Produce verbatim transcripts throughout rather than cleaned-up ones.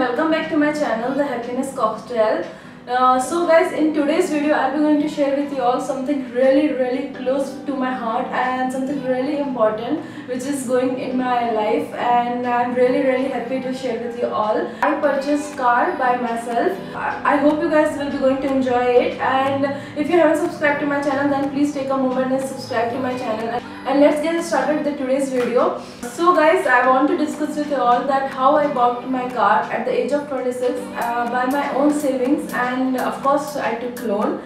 welcome back to my channel, The Happiness Cocktail. Uh, so guys, in today's video I'll be going to share with you all something really really close to my heart and something really important which is going in my life, and I'm really really happy to share with you all. I purchased car by myself. I, I hope you guys will be going to enjoy it, and if you haven't subscribed to my channel then please take a moment and subscribe to my channel. And, and let's get started with today's video. So guys, I want to discuss with you all that how I bought my car at the age of twenty-six uh, by my own savings, and of course I took loan.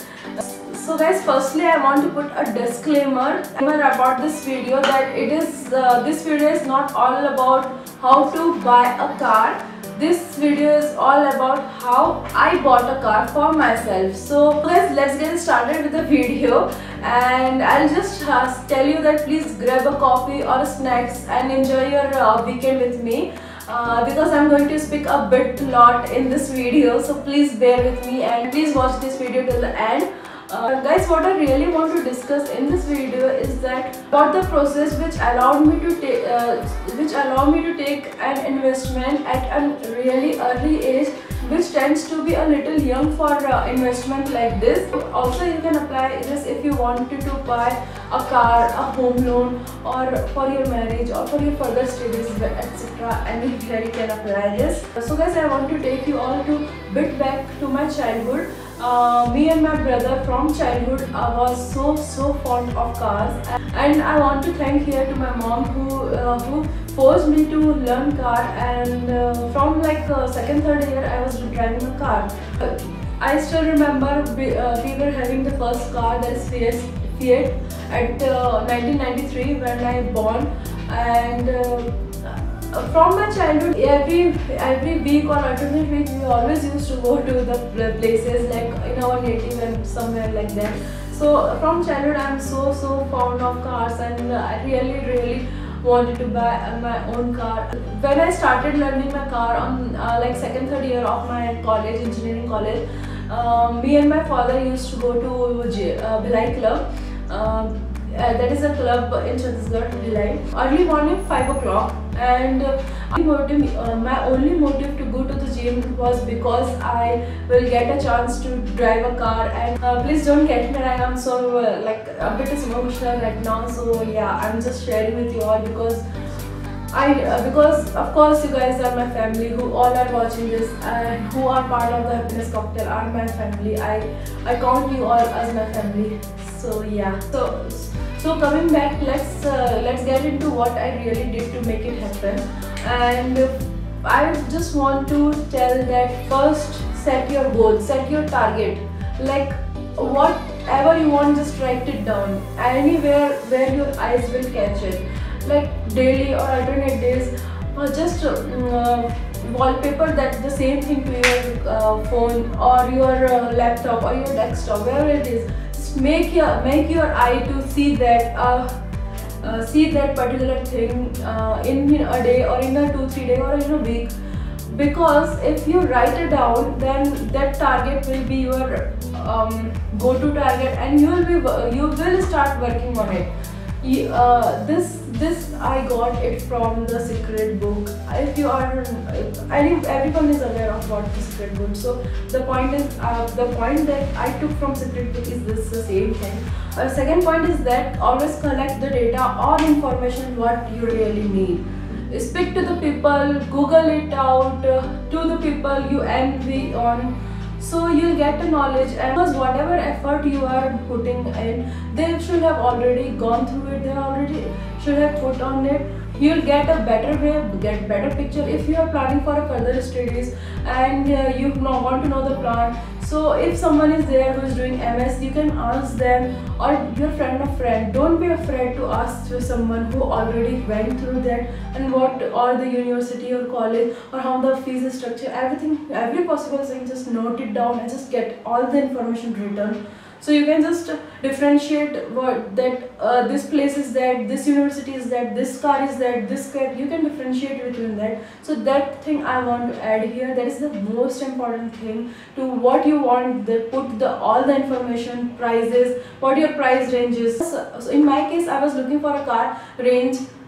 So guys, firstly I want to put a disclaimer about this video that it is uh, this video is not all about how to buy a car. This video is all about how I bought a car for myself. So guys, let's get started with the video, and I'll just uh, tell you that please grab a coffee or snacks and enjoy your uh, weekend with me. Uh, because I'm going to speak a bit lot in this video, so please bear with me and please watch this video till the end. Uh, guys, what I really want to discuss in this video is that about the process which allowed me to take uh, which allowed me to take an investment at a really early age, which tends to be a little young for uh, investment like this. Also, you can apply this if you wanted to buy a car, a home loan, or for your marriage or for your further studies, et cetera. Anywhere you can apply this. So guys, I want to take you all to bit back to my childhood. Uh, me and my brother from childhood uh, was so so fond of cars, and I want to thank here to my mom who uh, who forced me to learn car, and uh, from like uh, second third year I was driving a car. Uh, I still remember we, uh, we were having the first car, that is Fiat, Fiat at uh, nineteen ninety-three when I born, and uh, from my childhood, every every week or alternate week, we always used to go to the places like in our native and somewhere like that. So from childhood, I'm so so fond of cars, and I really really wanted to buy my own car. When I started learning my car on uh, like second third year of my college, engineering college, um, me and my father used to go to uh, Bhilai Club. Um, Uh, that is a club in Chhattisgarh, Bhilai. Early morning, five o'clock, and uh, motive, uh, my only motive to go to the gym was because I will get a chance to drive a car. And uh, please don't get me wrong, I'm so uh, like a bit emotional right now. So yeah, I'm just sharing with you all because I uh, because of course you guys are my family, who all are watching this and who are part of the Happiness Cocktail are my family. I I count you all as my family. So yeah. So. So coming back, let's uh, let's get into what I really did to make it happen. And I just want to tell that first, set your goal, set your target. Like whatever you want, just write it down anywhere where your eyes will catch it. Like daily or alternate days, or just uh, wallpaper that the same thing to your uh, phone or your uh, laptop or your desktop, wherever it is. Make your make your eye to see that uh, uh, see that particular thing uh, in a day or in a two three day or in a week, because if you write it down, then that target will be your um, go-to target, and you will be you will start working on it. You, uh, this this I got it from the Secret Book. If you are, I think everyone is aware of what the Secret Book. So the point is, uh, the point that I took from Secret Book is this the same thing. Uh, second point is that always collect the data or information what you really need. Speak to the people, Google it out, uh, to the people you envy on. So you'll get the knowledge, and because whatever effort you are putting in, they should have already gone through it, they already should have put on it. You'll get a better way, get better picture if you are planning for a further studies and uh, you know, want to know the plan. So if someone is there who is doing M S, you can ask them, or your friend of friend. Don't be afraid to ask to someone who already went through that, and what or the university or college or how the fees is structured, everything, every possible thing, just note it down and just get all the information written. So you can just differentiate what that uh, this place is that, this university is that, this car is that, this car, you can differentiate between that. So that thing I want to add here, that is the most important thing to what you want. They put the all the information, prices, what your price range is. So in my case, I was looking for a car range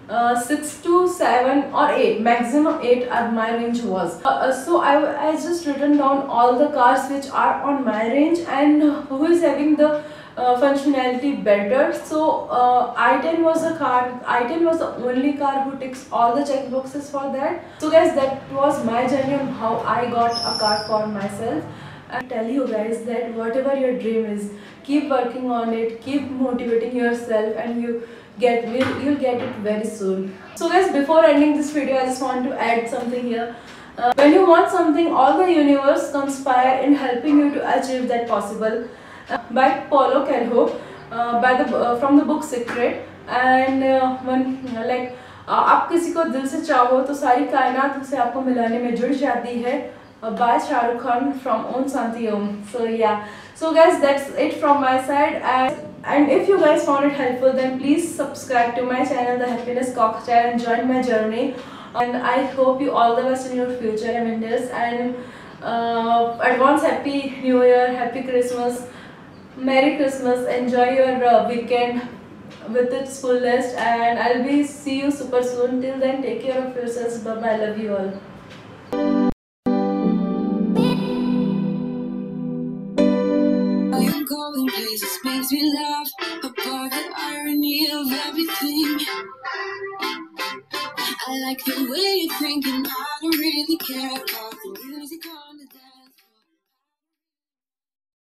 uh, six to seven or eight, maximum eight are my range was. Uh, uh, so I, I just written down all the cars which are on my range and who is having the uh, functionality better. So uh, i ten was a car, i ten was the only car who ticks all the check boxes for that. So guys, that was my journey on how I got a car for myself. I tell you guys that whatever your dream is, keep working on it, keep motivating yourself, and you get will you'll get it very soon. So guys, before ending this video, I just want to add something here. Uh, when you want something, all the universe conspire in helping you to achieve that possible. Uh, by Paulo Coelho, uh, by the uh, from the book Secret. And uh, when uh, like uh, आप किसी को दिल से चाहो तो सारी कायनात उसे आपको मिलाने में जुड़ जाती है. Uh, by Shah Rukh Khan from Om Santi Om. So yeah, so guys, that's it from my side. And, and if you guys found it helpful, then please subscribe to my channel, The Happiness Cocktail, and join my journey. And I hope you all the best in your future endeavors. And uh, advance happy New Year, happy Christmas, Merry Christmas. Enjoy your uh, weekend with its fullest, and I'll be see you super soon. Till then, take care of yourselves. Bye bye. Love you all. Going places makes me laugh about the irony of everything.